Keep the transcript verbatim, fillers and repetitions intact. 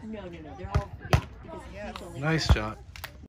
No, no, no. They're all yeah, because he's only Nice shot.